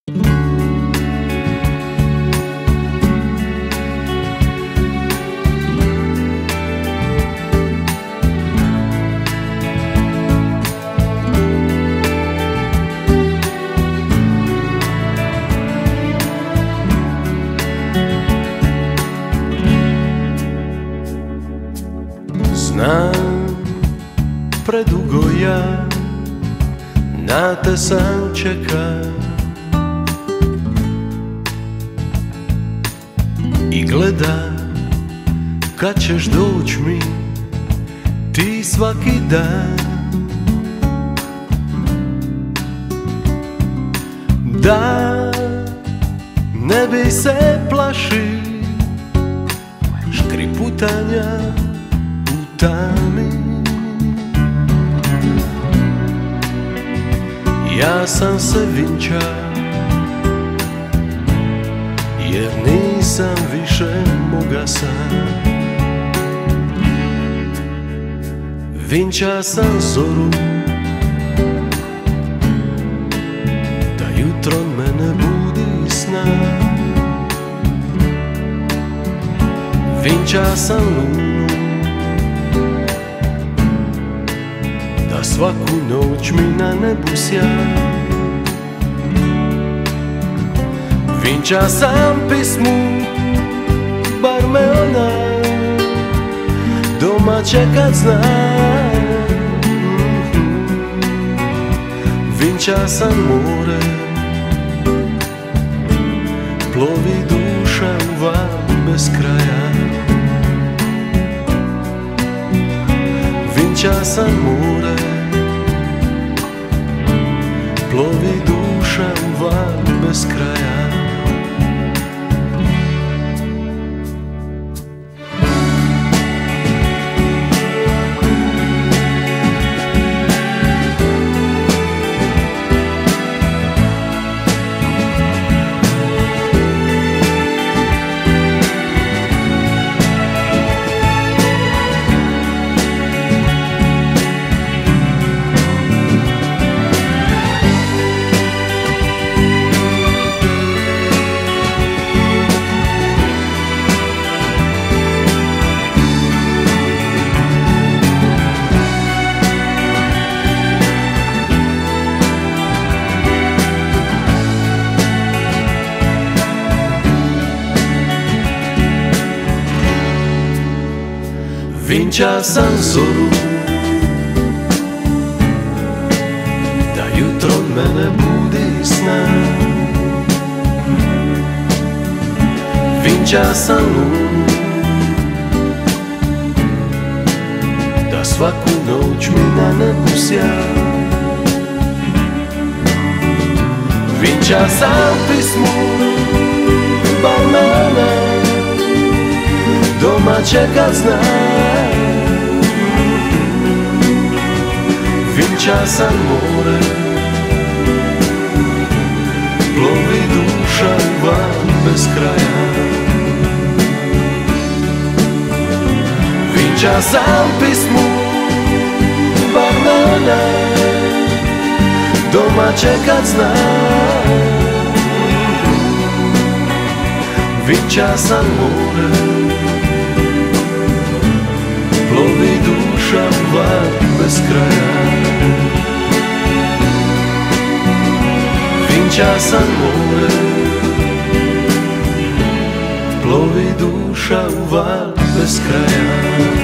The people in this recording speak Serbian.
Znam, predugo ja na te sam čekam i gledam kad ćeš doć mi ti svaki dan, da ne bi se plaši škriputanja u tami. Ja sam se vinča jer nisam više moga sam. Vinča sam zoru da jutro mene budi sna. Vinča sam lunu da svaku noć mi na nebu sja. Vinča sam pismu, bar me ona doma čekat zna. Vinča sam more, plovi duša u val bez kraja. Vinča sam more, plovi duša u val bez kraja. Vinča sam zoru da jutro mene budi sna. Vinča sam lunu da svaku noć mi na nebu sja. Vinča sam pismu, bar me ona doma čekat zna. Vinča sam more, plovi duša u val bez kraja. Vinča sam pismu, bar me ona doma čekat zna. Vinča sam more, plovi duša u val bez kraja. Vinča sam more, plovi duša u val bez kraja.